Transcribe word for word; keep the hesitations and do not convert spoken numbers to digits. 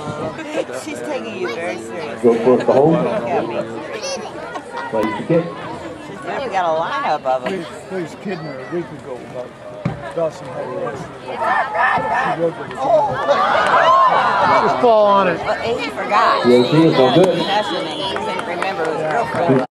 She's taking you very seriously. Go for it to hold. Yeah, me. Place the kick. She's really got a lineup of them. He was kidding her a week ago about Dawson had a wrestler. She wrote it. Just fall on it. Well, he forgot. Yeah, she is so good. He couldn't remember his girlfriend.